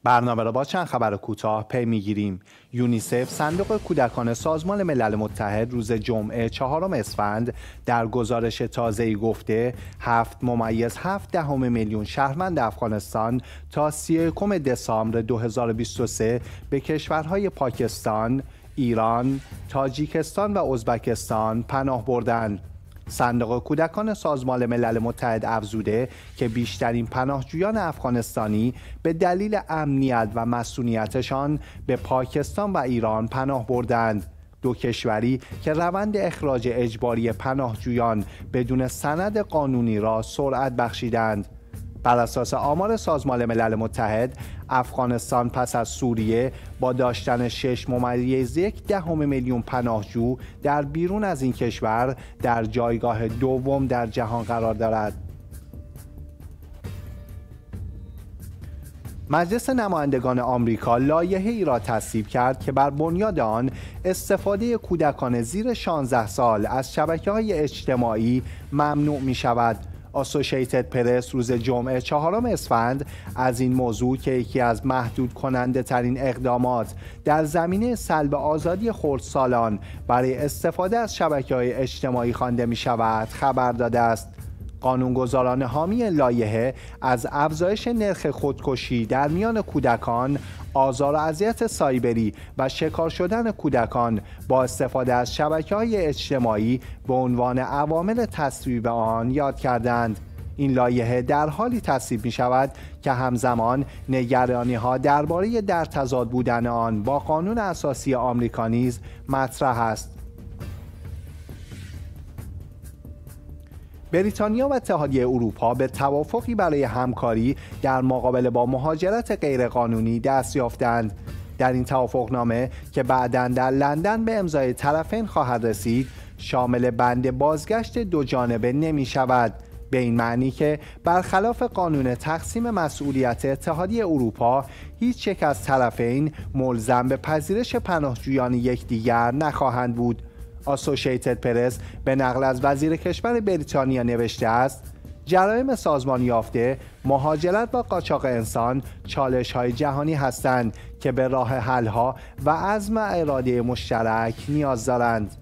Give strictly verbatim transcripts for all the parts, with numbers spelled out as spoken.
برنامه را با چند خبر کوتاه پی میگیریم. یونیسف صندوق کودکان سازمان ملل متحد روز جمعه چهارم اسفند در گزارش تازه‌ای گفته هفت ممیز هفت دهم میلیون شهروند افغانستان تا سی و یکم دسامبر دو هزار و بیست و سه به کشورهای پاکستان، ایران، تاجیکستان و ازبکستان پناه بردند. صندوق کودکان سازمان ملل متحد افزوده که بیشترین پناهجویان افغانستانی به دلیل امنیت و مسئولیتشان به پاکستان و ایران پناه بردند. دو کشوری که روند اخراج اجباری پناهجویان بدون سند قانونی را سرعت بخشیدند. بر اساس آمار سازمان ملل متحد، افغانستان پس از سوریه با داشتن شش ممیز یک دهم میلیون پناهجو در بیرون از این کشور در جایگاه دوم در جهان قرار دارد. مجلس نمایندگان آمریکا لایحه‌ای را تصویب کرد که بر بنیاد آن استفاده کودکان زیر شانزده سال از شبکه‌های اجتماعی ممنوع می شود. اسوسییتد پرس روز جمعه چهارم اسفند از این موضوع که یکی از محدود کننده ترین اقدامات در زمینه سلب آزادی خردسالان برای استفاده از شبکه‌های اجتماعی خوانده می شود خبر داده است. قانونگذاران حامی لایحه از افزایش نرخ خودکشی در میان کودکان، آزار و اذیت سایبری و شکار شدن کودکان با استفاده از شبکه‌های اجتماعی به عنوان عوامل تصویب آن یاد کردند. این لایحه در حالی تصویب می شود که همزمان نگرانی‌ها درباره در تضاد بودن آن با قانون اساسی آمریکا نیز مطرح است. بریتانیا و اتحادیه اروپا به توافقی برای همکاری در مقابله با مهاجرت غیرقانونی دست یافتند. در این توافقنامه که بعداً در لندن به امضای طرفین خواهد رسید، شامل بند بازگشت دو جانبه نمی شود، به این معنی که برخلاف قانون تقسیم مسئولیت اتحادیه اروپا، هیچ یک از طرفین ملزم به پذیرش پناهجویان یکدیگر نخواهند بود. اسوسییتد پرس به نقل از وزیر کشور بریتانیا نوشته است: جرایم سازمان یافته، مهاجرت و قاچاق انسان چالش‌های جهانی هستند که به راه حل‌ها و عزم و اراده مشترک نیاز دارند.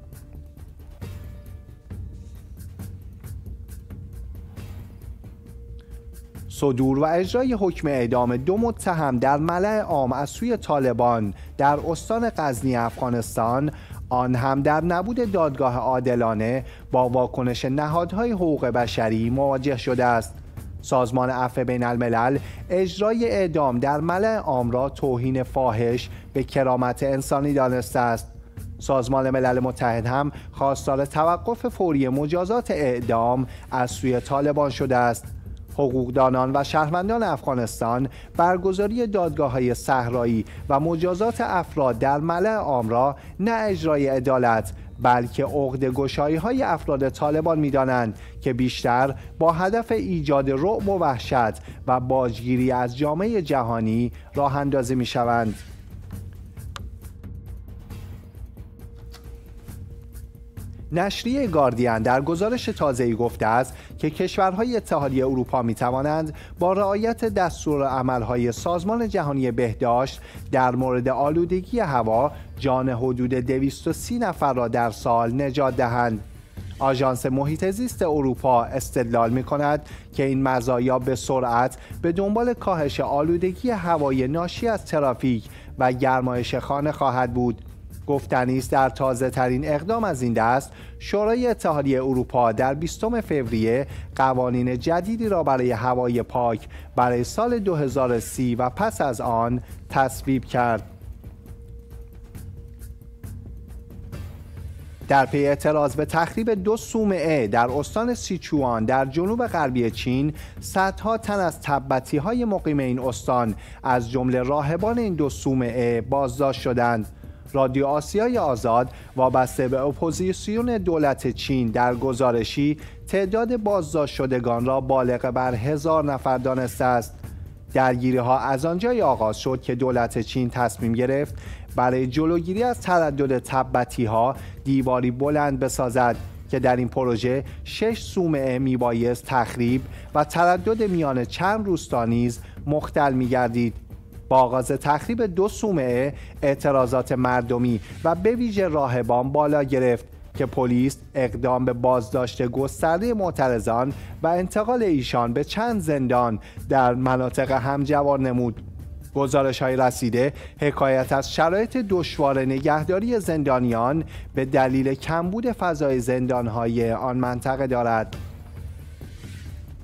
صدور و اجرای حکم اعدام دو متهم در ملأ عام از سوی طالبان در استان غزنی افغانستان، آن هم در نبود دادگاه عادلانه، با واکنش نهادهای حقوق بشری مواجه شده است. سازمان عفو بین الملل اجرای اعدام در ملأ عام را توهین فاحش به کرامت انسانی دانسته است. سازمان ملل متحد هم خواستار توقف فوری مجازات اعدام از سوی طالبان شده است. حقوقدانان و شهروندان افغانستان برگزاری دادگاه‌های صحرایی و مجازات افراد در ملأ عام را نه اجرای عدالت بلکه عقده‌گشایی‌های افراد طالبان می‌دانند که بیشتر با هدف ایجاد رعب و وحشت و باجگیری از جامعه جهانی راه اندازی می‌شوند. نشریه گاردین در گزارش تازه‌ای گفته است که کشورهای اتحادیه اروپا می‌توانند با رعایت دستورالعمل‌های سازمان جهانی بهداشت در مورد آلودگی هوا جان حدود دویست و سی نفر را در سال نجات دهند. آژانس محیط زیست اروپا استدلال می‌کند که این مزایا به سرعت به دنبال کاهش آلودگی هوایی ناشی از ترافیک و گرمایش خانه خواهد بود. گفتنی است در تازه ترین اقدام از این دست، شورای اتحادیه اروپا در بیستم فوریه قوانین جدیدی را برای هوای پاک برای سال دو هزار و سی و پس از آن تصویب کرد. در پی اعتراض به تخریب دو صومعه در استان سیچوان در جنوب غربی چین، صدها تن از تبتی‌های مقیم این استان از جمله راهبان این دو صومعه بازداشت شدند. رادیو آسیای آزاد وابسته به اپوزیسیون دولت چین در گزارشی تعداد بازداشت شدگان را بالغ بر هزار نفر دانسته است. درگیری‌ها از آنجای آغاز شد که دولت چین تصمیم گرفت برای جلوگیری از تردد تبتی‌ها دیواری بلند بسازد که در این پروژه شش صومعه میبایست تخریب و تردد میان چند روستا نیز مختل می‌گردید. با آغاز تخریب دو صومعه اعتراضات مردمی و به ویژه راهبان بالا گرفت که پلیس اقدام به بازداشت گسترده معترضان و انتقال ایشان به چند زندان در مناطق همجوار نمود. گزارش‌های رسیده حکایت از شرایط دشوار نگهداری زندانیان به دلیل کمبود فضای زندان‌های آن منطقه دارد.